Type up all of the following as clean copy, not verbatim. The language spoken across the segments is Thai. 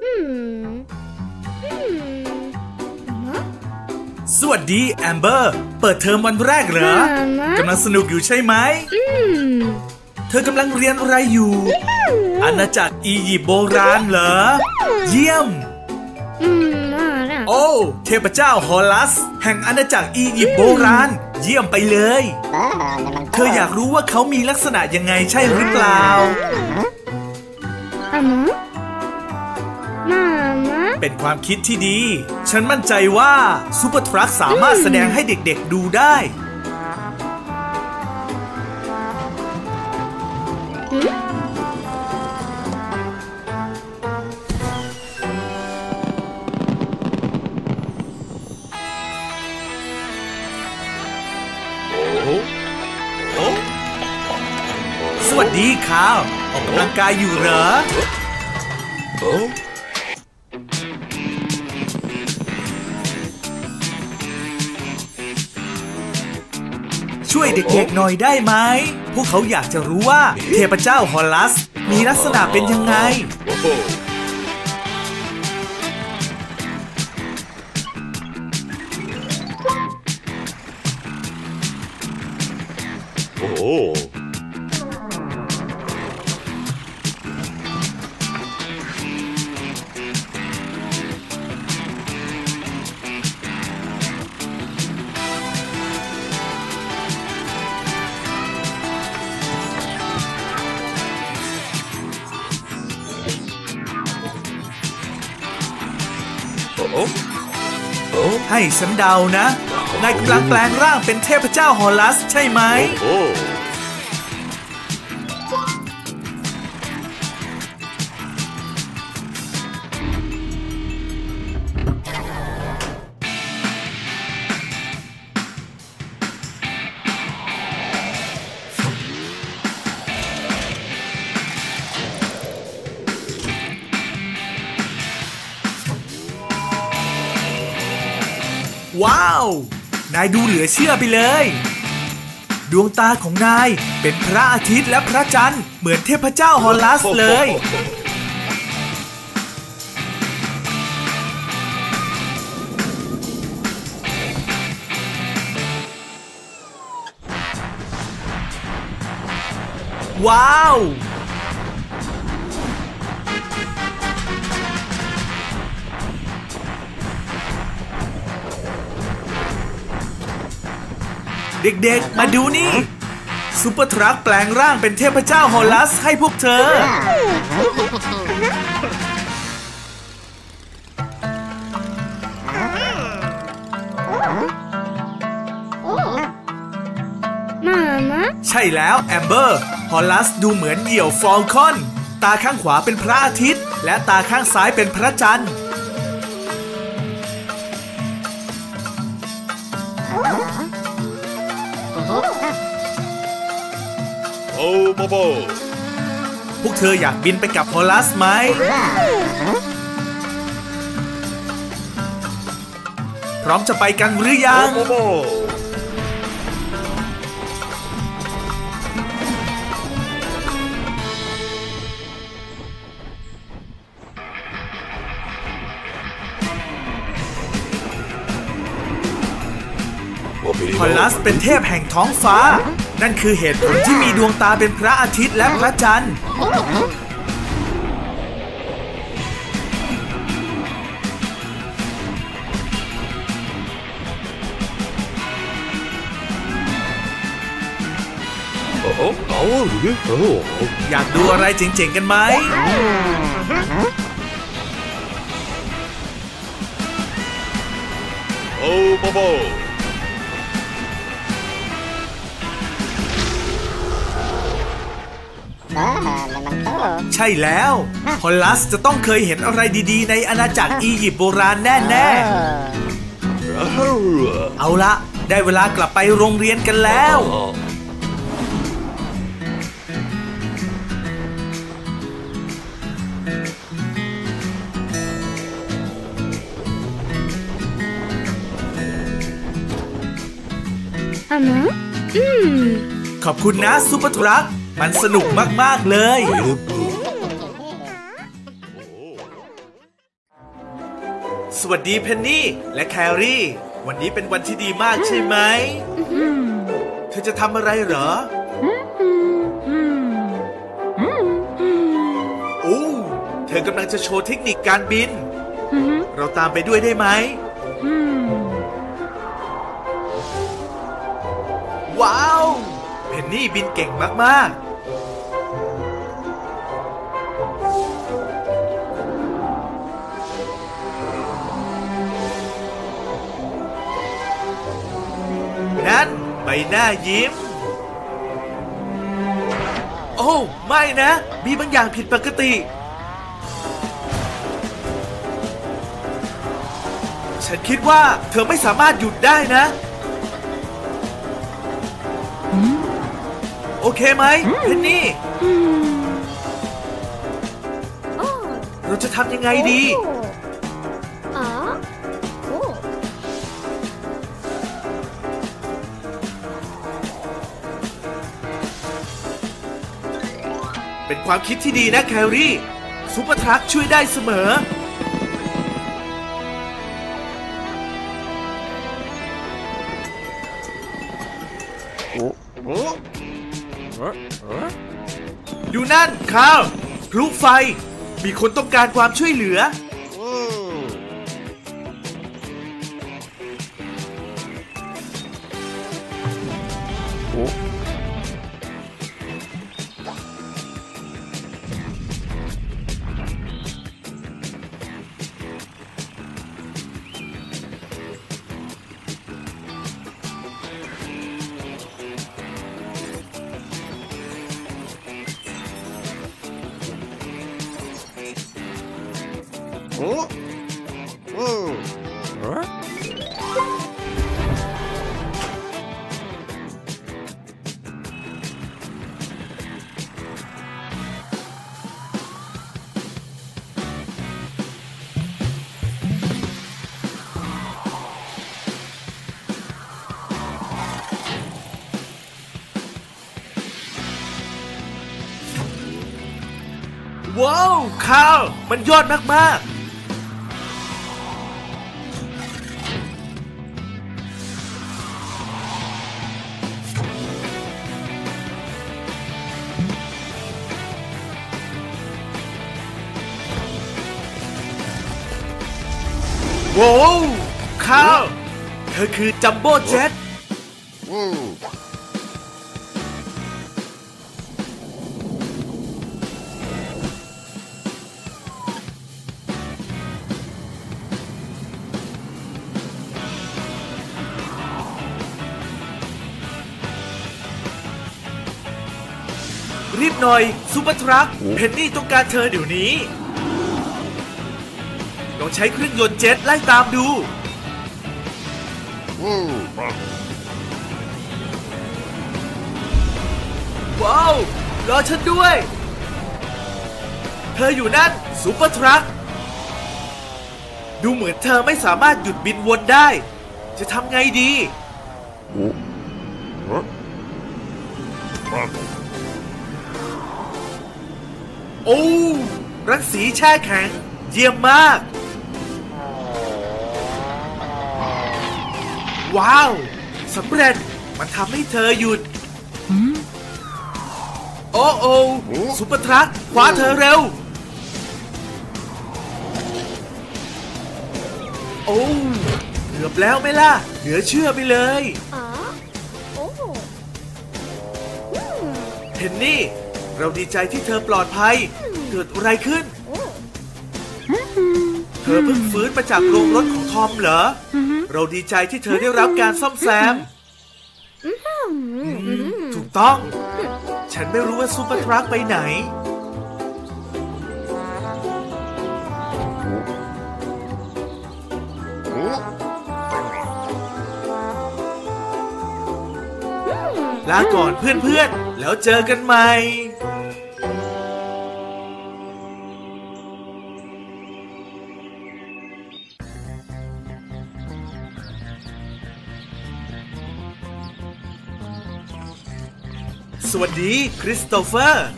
สวัสดีแอมเบอร์เปิดเทอมวันแรกเหรอกำลังสนุกอยู่ใช่ไหมเธอกำลังเรียนอะไรอยู่อาณาจักรอียิปต์โบราณเหรอเยี่ยมโอ้เทพเจ้าฮอลัสแห่งอาณาจักรอียิปต์โบราณเยี่ยมไปเลยเธออยากรู้ว่าเขามีลักษณะยังไงใช่หรือเปล่าเป็นความคิดที่ดีฉันมั่นใจว่าซูเปอร์ทรัคสามารถแสดงให้เด็กๆดูได้สวัสดีครับออกกำลังกายอยู่เหรอช่วยเด็กๆหน่อยได้ไหมพวกเขาอยากจะรู้ว่าเทพเจ้าฮอลัสมีลักษณะเป็นยังไงให้ฉันเดานะนายกำลังแปลงร่างเป็นเทพเจ้าฮอลัสใช่ไหมว้าวนายดูเหลือเชื่อไปเลยดวงตาของนายเป็นพระอาทิตย์และพระจันทร์เหมือนเทพเจ้าฮอลัสเลยว้าวเด็กๆมาดูนี่ซูเปอร์ทรัคแปลงร่างเป็นเทพเจ้าฮอลัสให้พวกเธอใช่แล้วแอมเบอร์ฮอลัสดูเหมือนเหยี่ยวฟอลคอนตาข้างขวาเป็นพระอาทิตย์และตาข้างซ้ายเป็นพระจันทร์พวกเธออยากบินไปกับฮอลัสไหมพร้อมจะไปกันหรือยังฮอลัสเป็นเทพแห่งท้องฟ้านั่นคือเหตุผลที่มีดวงตาเป็นพระอาทิตย์และพระจันทร์อยากดูอะไรเจ๋งๆกันไหมใช่แล้วฮอลัสจะต้องเคยเห็นอะไรดีๆในอาณาจักรอียิปต์โบราณแน่ๆเอาละได้เวลากลับไปโรงเรียนกันแล้วขอบคุณนะซูเปอร์ทรัคมันสนุกมากๆเลยสวัสดีเพนนี่และแครี่วันนี้เป็นวันที่ดีมากใช่ไหมเธอจะทำอะไรเหรอโอ้เธอกำลังจะโชว์เทคนิคการบินเราตามไปด้วยได้ไหมว้าวเพนนี่บินเก่งมากๆนั่นใบหน้ายิ้มโอ้ไม่นะมีบางอย่างผิดปกติฉันคิดว่าเธอไม่สามารถหยุดได้นะโอเคไหมเพนนี่เราจะทำยังไงดีเป็นความคิดที่ดีนะแครี่ซุปเปอร์ทรัคช่วยได้เสมอดูนั่นคาร์ลพลุไฟมีคนต้องการความช่วยเหลือว้าวคาร์ลมันยอดมากๆว้าวคาร์ลเธอคือจัมโบ้เจ็ตรีบหน่อยซุปเปอร์ทรัคเพนนี่ต้องการเธอเดี๋ยวนี้ลองใช้เครื่องยนต์เจ็ตไล่ตามดูว้าวรอฉันด้วยเธออยู่นั่นซุปเปอร์ทรัคดูเหมือนเธอไม่สามารถหยุดบินวนได้จะทำไงดีโอ้รังสีแช่แข็งเยี่ยมมากว้าวสำเร็จมันทำให้เธอหยุดโอ้โอ้ซุปเปอร์ทรัคคว้าเธอเร็วโอ้เกือบแล้วไหมล่ะเหลือเชื่อไปเลยเพนนี่เราดีใจที่เธอปลอดภัยเกิดอะไรขึ้นเธอเพิ่งฟื้นมาจากโรงรถของทอมเหรอเราดีใจที่เธอได้รับการซ่อมแซมถูกต้องฉันไม่รู้ว่าซุปเปอร์ทรัคไปไหนลาก่อนเพื่อนๆแล้วเจอกันใหม่สวัสดีคริสโตเฟอร์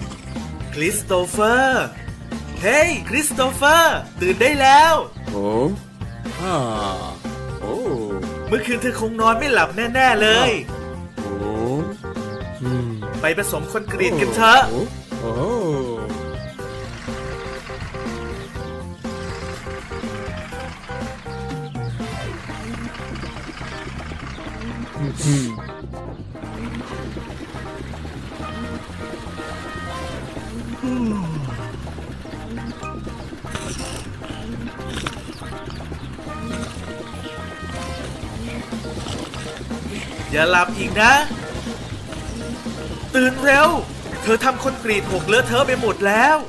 เฮ้ยคริสโตเฟอร์ตื่นได้แล้วเมื่อคืนเธอคงนอนไม่หลับแน่ๆเลยไปผสมคอนกรีตกันเถอะอย่าหลับอีกนะตื่นเร็วเธอทำคอนกรีตหกเลอะเทอะไปหมดแล้ว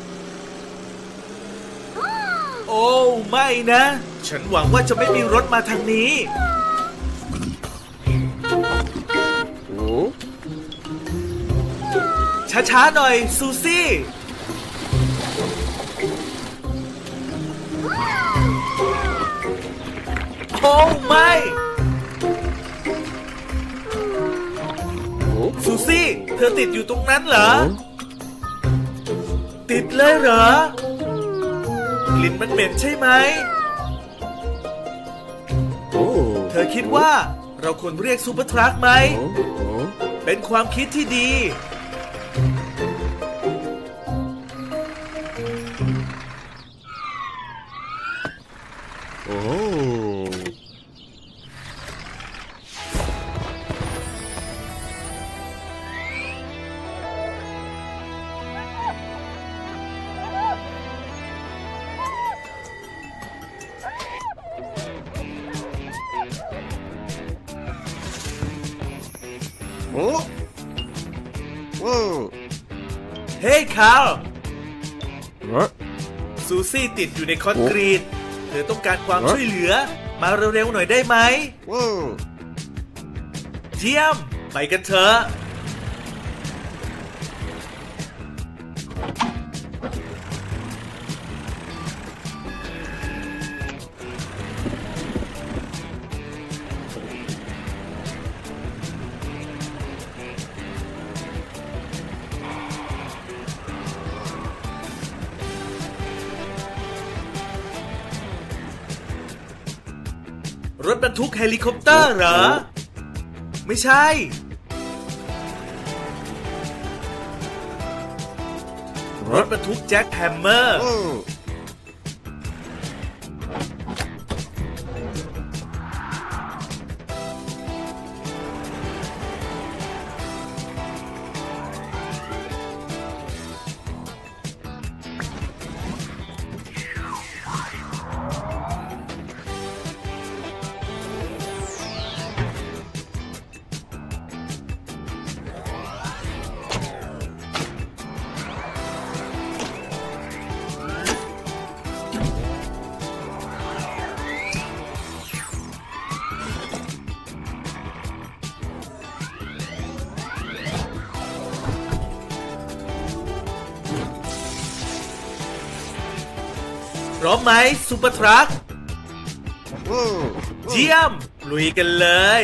โอ้ไม่นะฉันหวังว่าจะไม่มีรถมาทางนี้ช้าๆหน่อยซูซี่โอ้ไม่ซูซี่เธอติดอยู่ตรงนั้นเหรอติดเลยเหรอกลิ่นมันเหม็นใช่ไหมเธอคิดว่าเราควรเรียกซูเปอร์ทรัคไหมเป็นความคิดที่ดีเฮ้ยคาร์ลซูซี่ติดอยู่ในคอนกรีตเธอต้องการความช่วยเหลือมาเร็วๆหน่อยได้ไหมเยี่ยมไปกันเถอะรถบรรทุกเฮลิคอปเตอร์เหรอไม่ใช่รถบรรทุกแจ็คแฮมเมอร์พร้อมไหมซูเปอร์ทรัคเยี่ยมลุยกันเลย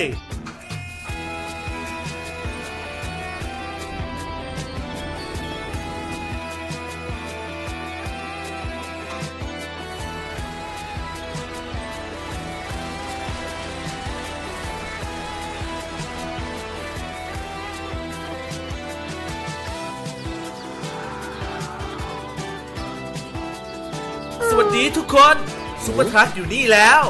สวัสดีทุกคนซูเปอร์ทรัคอยู่นี่แล้ว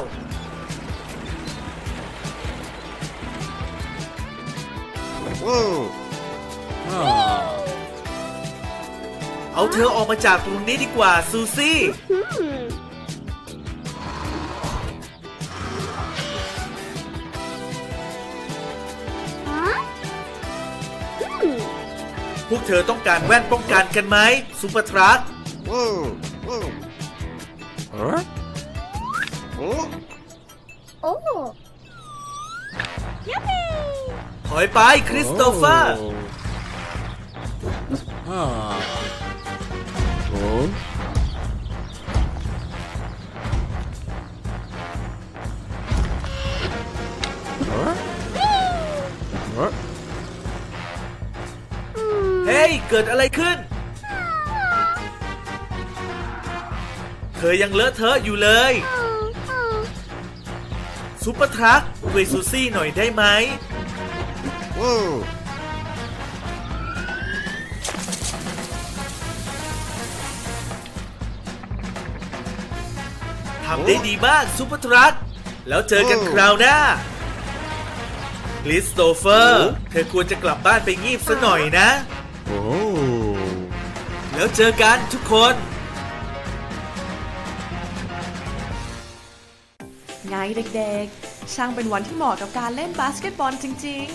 เอาเธอออกมาจากตรงนี้ดีกว่าซูซี่พวกเธอต้องการแว่นป้องกันกันไหมซูเปอร์ทรัคถอยไปคริสโตเฟอร์เฮ้ยเกิดอะไรขึ้นเธอยังเลอะเทอะอยู่เลยซุปเปอร์ทรัคช่วยซูซี่หน่อยได้ไหมทำได้ดีมากซุปเปอร์ทรัคแล้วเจอกันคราวหน้าคริสโตเฟอร์เธอควรจะกลับบ้านไปงีบซะหน่อยนะแล้วเจอกันทุกคนไงเด็กๆช่างเป็นวันที่เหมาะกับการเล่นบาสเกตบอลจริง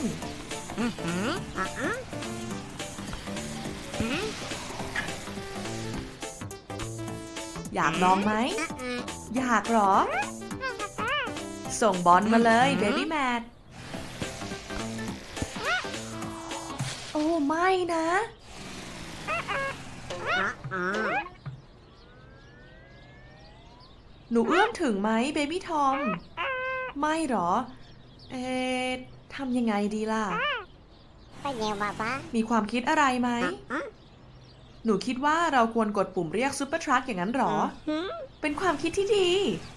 ๆอยากลองไหมอยากหรอส่งบอลมาเลยเบบี้แมทโอ้ไม่นะหนูเอื้อมถึงไหมเบบี้ทอมไม่หรอทำยังไงดีล่ะมีความคิดอะไรไหมหนูคิดว่าเราควรกดปุ่มเรียกซุปเปอร์ทรัคอย่างนั้นหรอเป็นความคิดที่ดี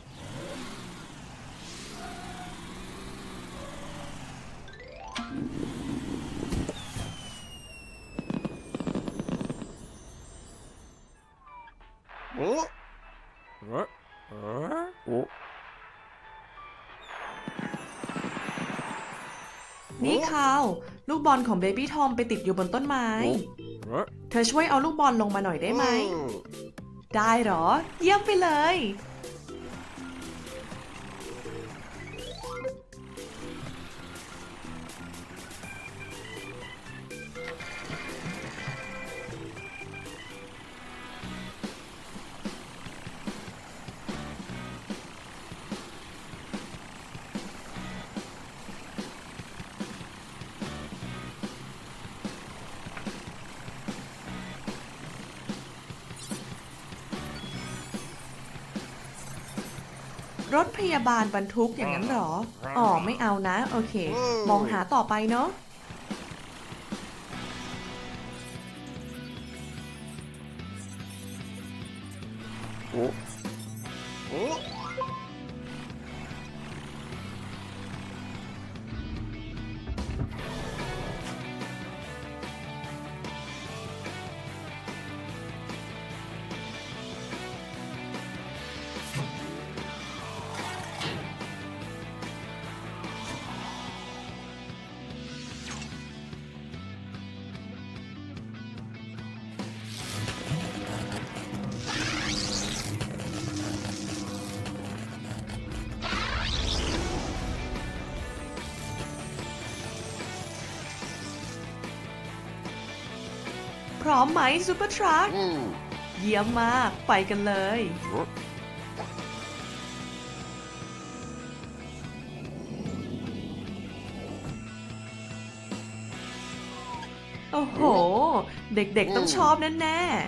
นี่คาวลูกบอลของเบบี้ทอมไปติดอยู่บนต้นไม้เธอช่วยเอาลูกบอลลงมาหน่อยได้ไหมได้หรอเยี่ยมไปเลยรถพยาบาลบรรทุกอย่างนั้นหรออ๋อไม่เอานะโอเคมองหาต่อไปเนาะพร้อมไหมซุปเปอร์ทรัคเยี่ยมมากไปกันเลยโอ้โหเด็กๆต้องชอบแน่ๆ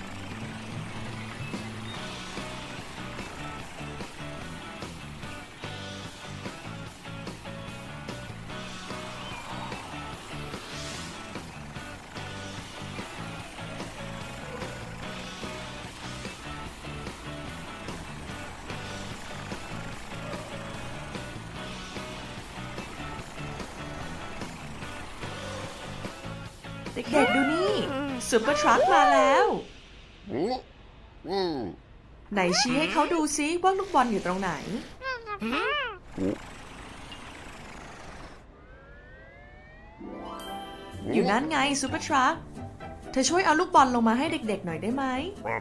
เด็กๆดูนี่ซุปเปอร์ทรัคมาแล้วไหนชี้ให้เขาดูซิว่าลูกบอลอยู่ตรงไหนอยู่นั่นไงซุปเปอร์ทรัคเธอช่วยเอาลูกบอลลงมาให้เด็กๆหน่อยได้ไหม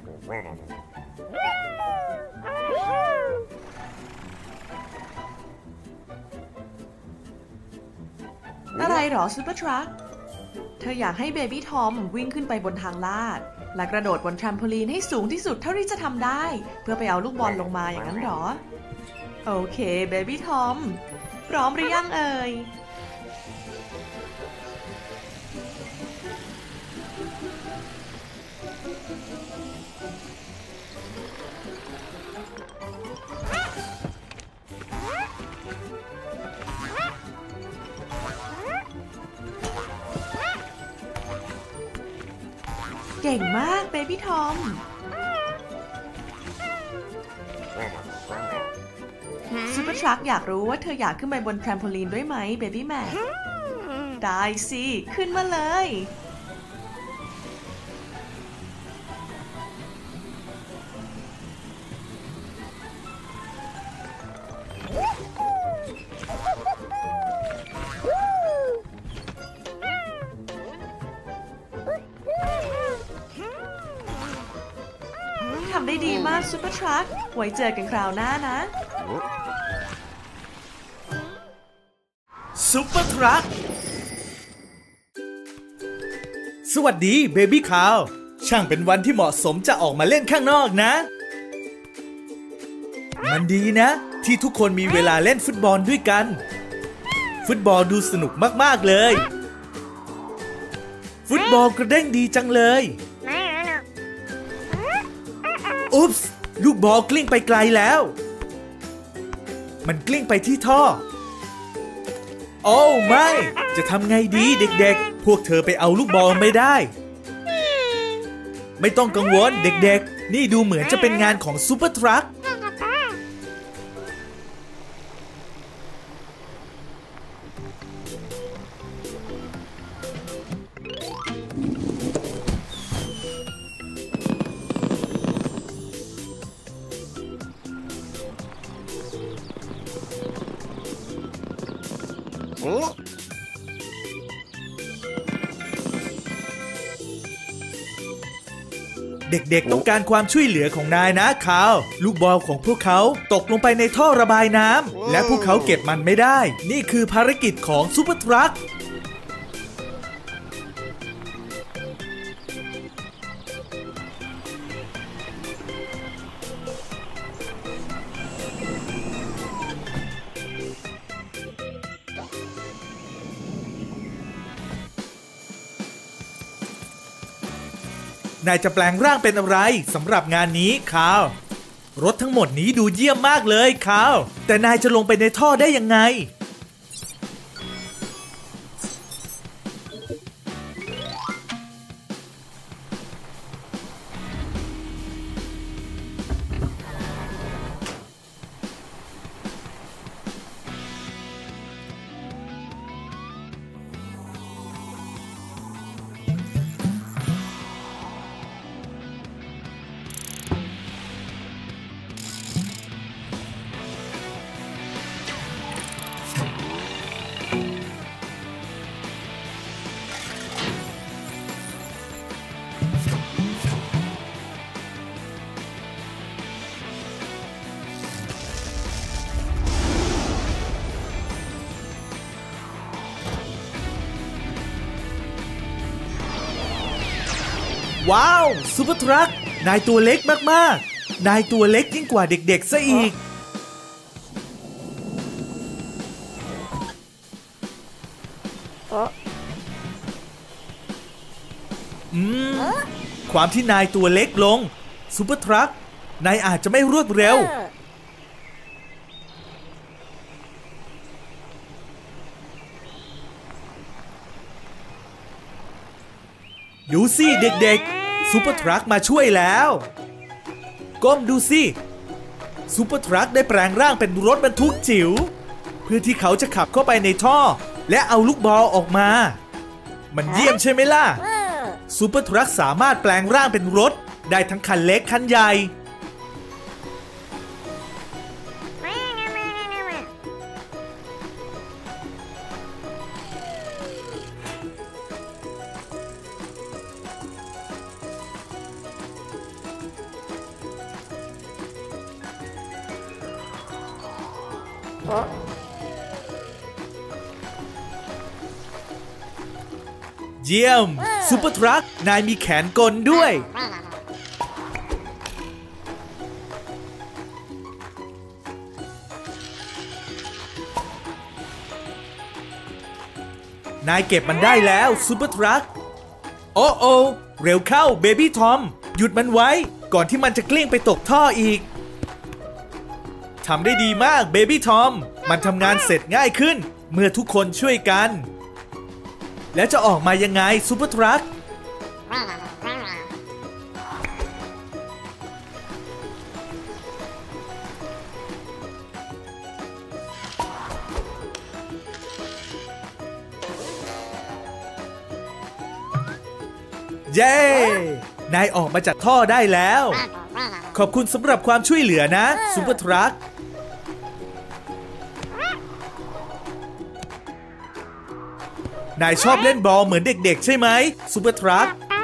อะไรหรอซุปเปอร์ทรัคเธออยากให้เบบี้ทอมวิ่งขึ้นไปบนทางลาดและกระโดดบนแทรมโพลีนให้สูงที่สุดเท่าที่จะทำได้เพื่อไปเอาลูกบอลลงมาอย่างนั้นหรอโอเคเบบี้ทอมพร้อมหรือยังเอ่ยเก่งมากเบบี้ทอมซูเปอร์ทรัคอยากรู้ว่าเธออยากขึ้นไปบนแทรมโพลีนด้วยไหมเบบี้แม็กได้สิขึ้นมาเลยทำได้ดีมากซูเปอร์ทรัคไว้เจอกันคราวหน้านะซุปเปอร์ทรัคสวัสดีเบบี้คาวช่างเป็นวันที่เหมาะสมจะออกมาเล่นข้างนอกนะมันดีนะที่ทุกคนมีเวลาเล่นฟุตบอลด้วยกันฟุตบอลดูสนุกมากๆเลยฟุตบอลกระเด้งดีจังเลยอุ๊ปส์ลูกบอลกลิ้งไปไกลแล้วมันกลิ้งไปที่ท่อโอ้ไม่จะทำไงดีเด็กๆพวกเธอไปเอาลูกบอลไม่ได้ไม่ต้องกังวลเด็กๆนี่ดูเหมือนจะเป็นงานของซูเปอร์ทรัคเด็กๆต้องการความช่วยเหลือของนายนะคาวลูกบอลของพวกเขาตกลงไปในท่อระบายน้ำและพวกเขาเก็บมันไม่ได้นี่คือภารกิจของซูเปอร์ทรัคนายจะแปลงร่างเป็นอะไรสำหรับงานนี้คาวรถทั้งหมดนี้ดูเยี่ยมมากเลยคาวแต่นายจะลงไปในท่อได้ยังไงว้าวซูเปอร์ทรัคนายตัวเล็กมากๆนายตัวเล็กยิ่งกว่าเด็กๆซะอีกความที่นายตัวเล็กลงซูเปอร์ทรัคนายอาจจะไม่รวดเร็วดูสิเด็กๆซูเปอร์ทรัคมาช่วยแล้วก้มดูสิซูเปอร์ทรัคได้แปลงร่างเป็นรถบรรทุกจิ๋วเพื่อที่เขาจะขับเข้าไปในท่อและเอาลูกบอลออกมามันเยี่ยมใช่ไหมล่ะซูเปอร์ทรัคสามารถแปลงร่างเป็นรถได้ทั้งคันเล็กคันใหญ่เยี่ยมซูเปอร์ทรัคนายมีแขนกลด้วยนายเก็บมันได้แล้วซูเปอร์ทรัคโอ้โอเร็วเข้าเบบี้ทอมหยุดมันไว้ก่อนที่มันจะกลิ้งไปตกท่ออีกทำได้ดีมากเบบี้ทอมมันทำงานเสร็จง่ายขึ้นเมื่อทุกคนช่วยกันแล้วจะออกมายังไงซูเปอร์ทรัคเย้ นายออกมาจากท่อได้แล้ว ขอบคุณสำหรับความช่วยเหลือนะซูเปอร์ทรัคนายชอบเล่นบอลเหมือนเด็กๆใช่ไหมซูเปอร์ทรั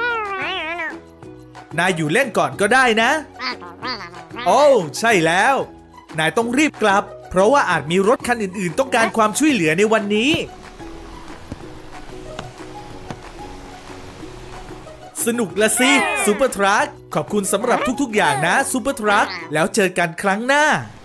คนายอยู่เล่นก่อนก็ได้นะโอ้ใช่แล้วนายต้องรีบกลับเพราะว่าอาจมีรถคันอื่นๆต้องการความช่วยเหลือในวันนี้สนุกละสิซูเปอร์ทรัคขอบคุณสำหรับทุกๆอย่างนะซูเปอร์ทรัคแล้วเจอกันครั้งหน้า